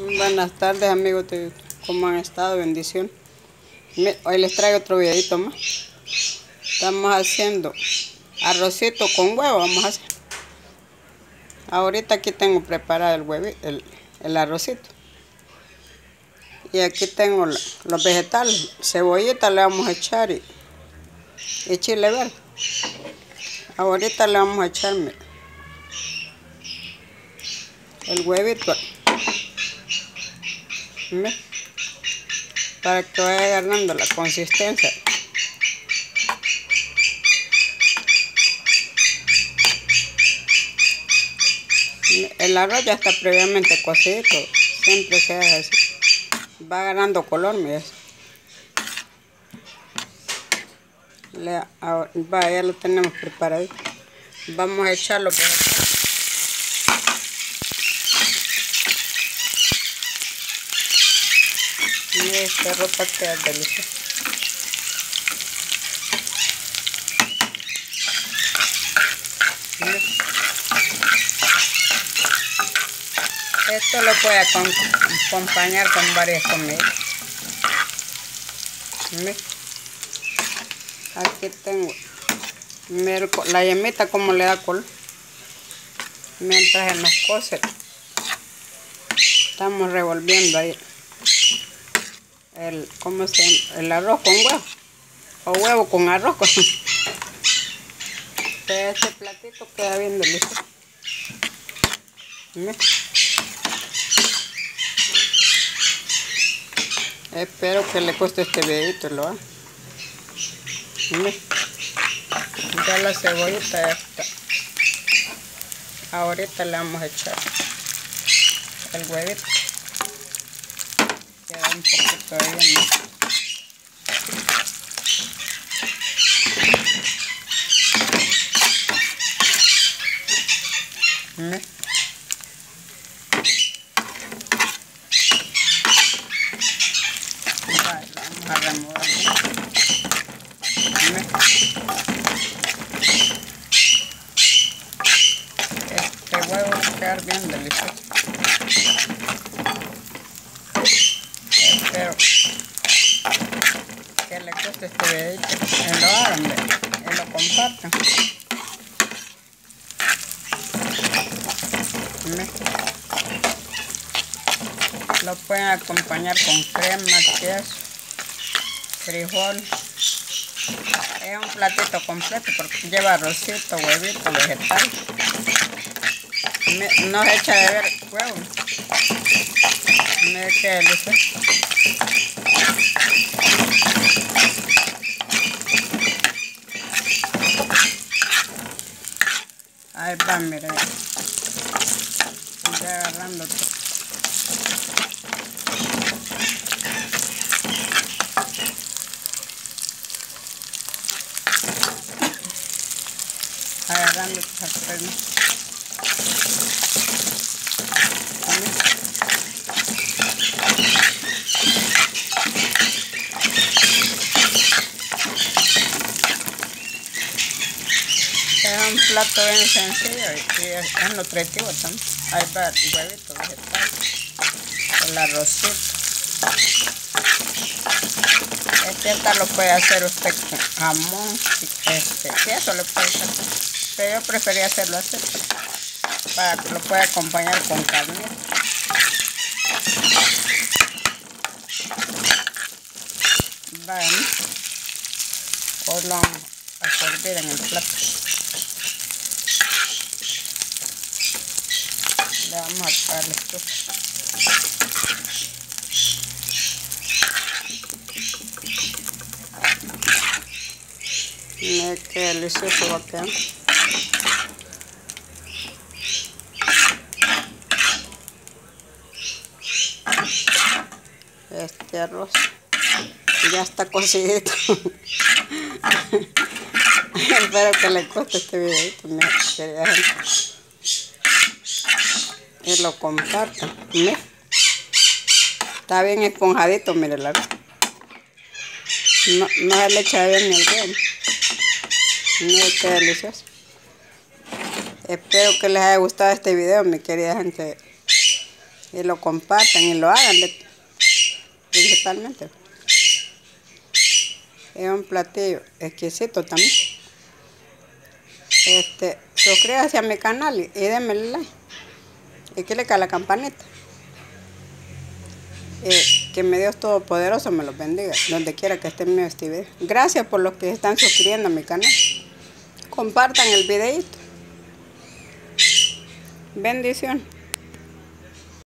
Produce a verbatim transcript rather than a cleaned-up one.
Buenas tardes, amigos de cómo han estado, bendición. Hoy les traigo otro videito más. Estamos haciendo arrocito con huevo, vamos a hacer. Ahorita aquí tengo preparado el huevo, el, el arrocito. Y aquí tengo la, los vegetales. Cebollita le vamos a echar y, y chile verde. Ahorita le vamos a echar el huevito. ¿Ve? Para que vaya agarrando la consistencia. El arroz ya está previamente cocido, siempre se hace así. Va agarrando color, mira. Le, ahora, va, ya lo tenemos preparado. Vamos a echarlo por acá. Y esta ropa queda deliciosa. Mira. Esto lo puede acompañar con varias comidas. Mira. Aquí tengo la yemita como le da color. Mientras en los cose estamos revolviendo ahí el, ¿cómo se llama? El arroz con huevo o huevo con arroz. Este platito queda bien delicioso. ¿Ves? Espero que le guste este videito, lo haga. ¿Ves? Ya la cebollita ya está. Ahorita le vamos a echar el huevito. Queda un poquito ahí más. ¿Ves? Vale, vamos a remover. ¿Ves? Este huevo va a quedar bien delicioso. Espero que les guste este videito, que lo hagan, que lo compartan. ¿Ves? Lo pueden acompañar con crema, queso, frijol. Es un platito completo porque lleva arrocito, huevito, vegetal. No se echa de ver huevo. Mira qué delicioso. Ahí va, miren. Ya agarrando todo. Agarrando esta crema. Es un plato bien sencillo y es nutritivo también. Ahí va el huevito vegetal, el arrocito. Este hasta lo puede hacer usted con jamón, este, queso le puede hacer. Pero yo prefería hacerlo así, para que lo pueda acompañar con carne. Bueno, hoy lo vamos a servir en el plato. Le vamos a apagar la estufa. Mira qué delicioso va a quedar. Este arroz ya está cocidito. Espero que les guste este videito, mi querida gente. Y lo compartan. ¿Mira? Está bien esponjadito, mire la verdad. No, no se le echa bien ni el huevo. Mira qué delicioso. Espero que les haya gustado este video, mi querida gente y lo compartan y lo hagan de, principalmente. Es un platillo exquisito también. Este, suscríbase a mi canal y, y denme like. Y clic a la campanita. Y que mi Dios Todopoderoso me los bendiga, donde quiera que estén viendo este video. Gracias por los que están suscribiendo a mi canal. Compartan el videito. Bendición.